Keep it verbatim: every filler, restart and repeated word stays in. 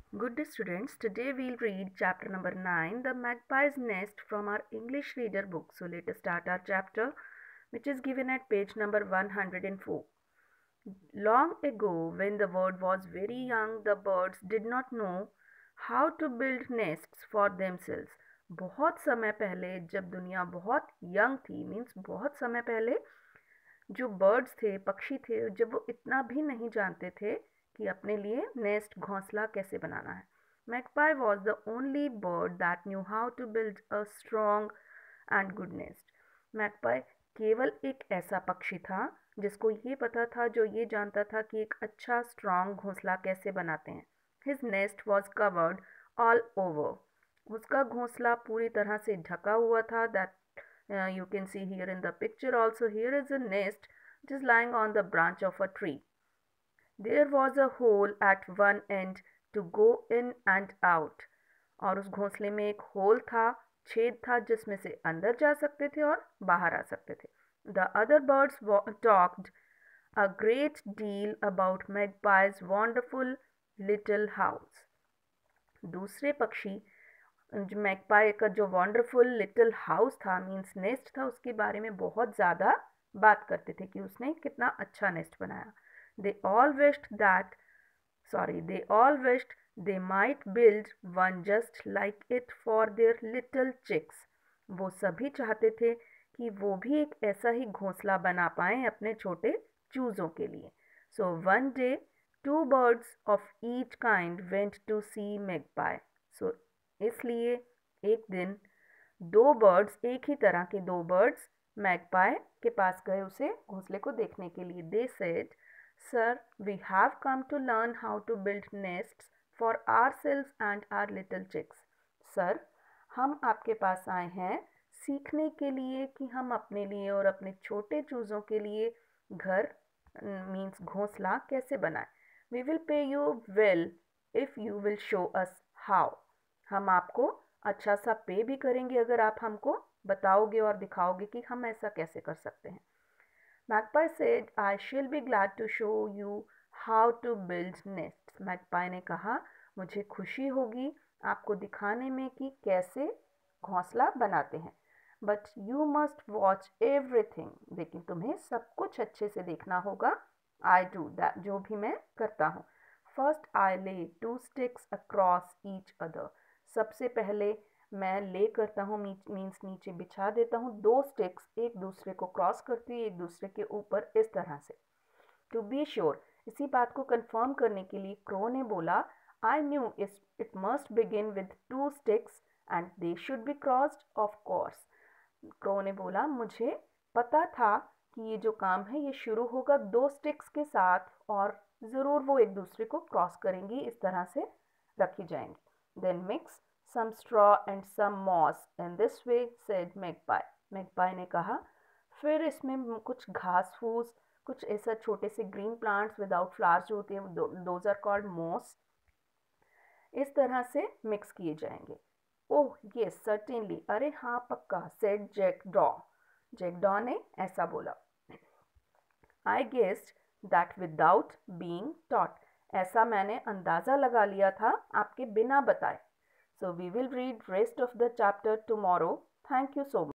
Good day students, today we'll read chapter number nine, The Magpie's Nest from our English reader book. So let us start our chapter which is given at page number one hundred four. Long ago when the world was very young, the birds did not know how to build nests for themselves. बहुत समय पहले जब दुनिया बहुत young थी, means बहुत समय पहले जो बर्ड्स थे, पक्षी थे, जब वो इतना भी नहीं जानते थे कि अपने लिए नेस्ट घोंसला कैसे बनाना है. Magpie was the only bird that knew how to build a strong and good nest. Magpie केवल एक ऐसा पक्षी था जिसको ये पता था, जो ये जानता था कि एक अच्छा स्ट्रॉन्ग घोंसला कैसे बनाते हैं. His nest was covered all over. उसका घोंसला पूरी तरह से ढका हुआ था. That uh, you can see here in the picture also. Here is a nest which is lying on the branch of a tree. There was a hole at one end to go in and out. और उस घोंसले में एक whole था, छेद था, जिसमें से अंदर जा सकते थे और बाहर आ सकते थे. The other birds talked a great deal about Magpie's wonderful little house. दूसरे पक्षी जो मैगपाई का जो वंडरफुल लिटिल हाउस था, मीन्स नेस्ट था, उसके बारे में बहुत ज़्यादा बात करते थे कि उसने कितना अच्छा नेस्ट बनाया. They all wished that sorry they all wished they might build one just like it for their little chicks. वो सभी चाहते थे कि वो भी एक ऐसा ही घोंसला बना पाएं अपने छोटे चूज़ों के लिए. So one day two birds of each kind went to see magpie. So इसलिए एक दिन दो बर्ड्स, एक ही तरह के दो बर्ड्स मैगपाई के पास गए उसे घोंसले को देखने के लिए. They said, sir, we have come to learn how to build nests for ourselves and our little chicks. Sir, हम आपके पास आए हैं सीखने के लिए कि हम अपने लिए और अपने छोटे चूज़ों के लिए घर मीन्स घोंसला कैसे बनाएं. We will pay you well if you will show us how. हम आपको अच्छा सा पे भी करेंगे अगर आप हमको बताओगे और दिखाओगे कि हम ऐसा कैसे कर सकते हैं. Magpie said, I shall be glad to show you how to build nests. Magpie ने कहा, मुझे खुशी होगी आपको दिखाने में कि कैसे घोंसला बनाते हैं. But you must watch everything. लेकिन तुम्हें सब कुछ अच्छे से देखना होगा. I do that. जो भी मैं करता हूँ. First I lay two sticks across each other. सबसे पहले मैं ले करता हूँ मीन्स नीचे बिछा देता हूँ दो स्टिक्स, एक दूसरे को क्रॉस करती हुई एक दूसरे के ऊपर इस तरह से. टू बी श्योर, इसी बात को कंफर्म करने के लिए क्रो ने बोला, I knew it must begin with two sticks and they should be crossed of course. Crow ने बोला, मुझे पता था कि ये जो काम है ये शुरू होगा दो स्टिक्स के साथ और ज़रूर वो एक दूसरे को क्रॉस करेंगी, इस तरह से रखी जाएंगी. Then mix some straw and some moss in this way, said Magpie. Magpie ने कहा, फिर इसमें कुछ घास फूस, कुछ ऐसा छोटे से ग्रीन प्लांट्स विदाउट फ्लावर्स जो होते हैं, दोज आर कॉल्ड मॉस, इस तरह से मिक्स किए जाएंगे. ओह यस सर्टेनली, अरे हाँ पक्का, सेड जैकडॉ. जैकडॉ ने ऐसा बोला. I guessed that without being taught. ऐसा मैंने अंदाज़ा लगा लिया था आपके बिना बताए. So we will read rest of the chapter tomorrow. Thank you so much.